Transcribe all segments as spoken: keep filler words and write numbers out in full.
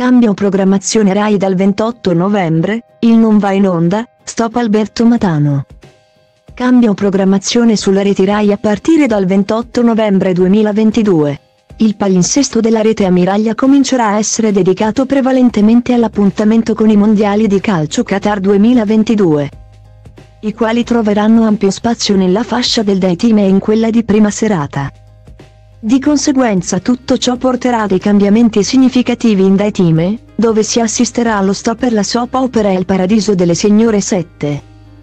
Cambio programmazione Rai dal ventotto novembre, il non va in onda, stop Alberto Matano. Cambio programmazione sulla rete Rai a partire dal ventotto novembre duemilaventidue. Il palinsesto della rete ammiraglia comincerà a essere dedicato prevalentemente all'appuntamento con i mondiali di calcio Qatar duemilaventidue, i quali troveranno ampio spazio nella fascia del daytime e in quella di prima serata. Di conseguenza tutto ciò porterà a dei cambiamenti significativi in daytime, dove si assisterà allo stop per la soap opera Il Paradiso delle Signore sette,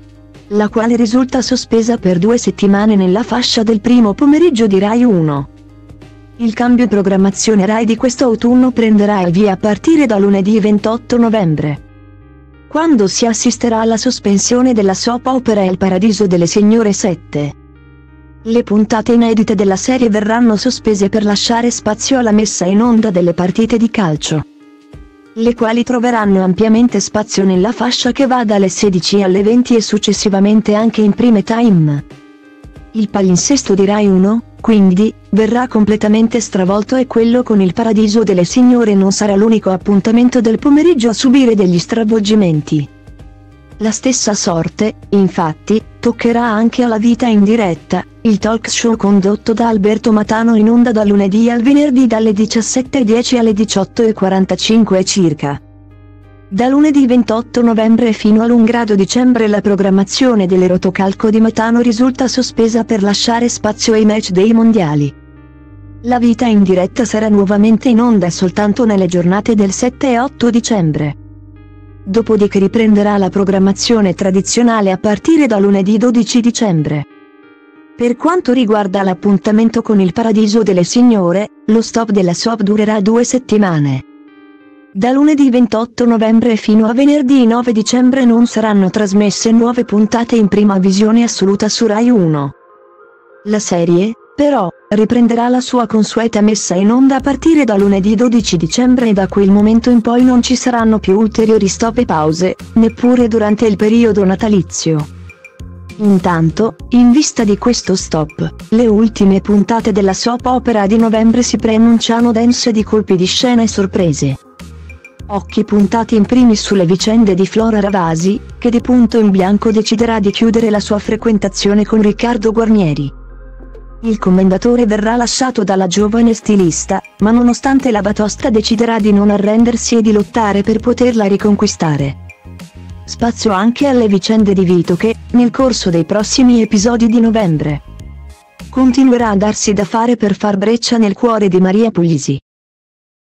la quale risulta sospesa per due settimane nella fascia del primo pomeriggio di Rai uno. Il cambio programmazione Rai di questo autunno prenderà il via a partire da lunedì ventotto novembre, quando si assisterà alla sospensione della soap opera Il Paradiso delle Signore sette. Le puntate inedite della serie verranno sospese per lasciare spazio alla messa in onda delle partite di calcio, le quali troveranno ampiamente spazio nella fascia che va dalle sedici alle venti e successivamente anche in prime time. Il palinsesto di Rai uno, quindi, verrà completamente stravolto e quello con Il Paradiso delle Signore non sarà l'unico appuntamento del pomeriggio a subire degli stravolgimenti. La stessa sorte, infatti, toccherà anche alla Vita in diretta, il talk show condotto da Alberto Matano in onda dal lunedì al venerdì dalle diciassette e dieci alle diciotto e quarantacinque circa. Da lunedì ventotto novembre fino all'primo grado dicembre la programmazione del rotocalco di Matano risulta sospesa per lasciare spazio ai match dei mondiali. La Vita in diretta sarà nuovamente in onda soltanto nelle giornate del sette e otto dicembre. Dopodiché riprenderà la programmazione tradizionale a partire da lunedì dodici dicembre. Per quanto riguarda l'appuntamento con Il Paradiso delle Signore, lo stop della soap durerà due settimane. Da lunedì ventotto novembre fino a venerdì nove dicembre non saranno trasmesse nuove puntate in prima visione assoluta su Rai uno. La serie, però, riprenderà la sua consueta messa in onda a partire da lunedì dodici dicembre e da quel momento in poi non ci saranno più ulteriori stop e pause, neppure durante il periodo natalizio. Intanto, in vista di questo stop, le ultime puntate della soap opera di novembre si preannunciano dense di colpi di scena e sorprese. Occhi puntati in primis sulle vicende di Flora Ravasi, che di punto in bianco deciderà di chiudere la sua frequentazione con Riccardo Guarnieri. Il commendatore verrà lasciato dalla giovane stilista, ma nonostante la batosta deciderà di non arrendersi e di lottare per poterla riconquistare. Spazio anche alle vicende di Vito che, nel corso dei prossimi episodi di novembre, continuerà a darsi da fare per far breccia nel cuore di Maria Puglisi.